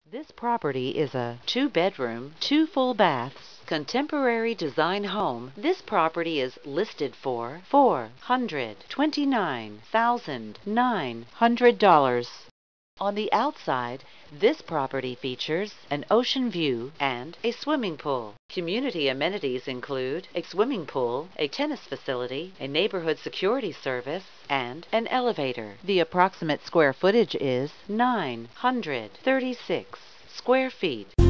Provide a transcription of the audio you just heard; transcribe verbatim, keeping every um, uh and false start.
This property is a two-bedroom, two full baths, contemporary design home. This property is listed for four hundred twenty-nine thousand nine hundred dollars. On the outside, this property features an ocean view and a swimming pool. Community amenities include a swimming pool, a tennis facility, a neighborhood security service, and an elevator. The approximate square footage is nine hundred thirty-six square feet.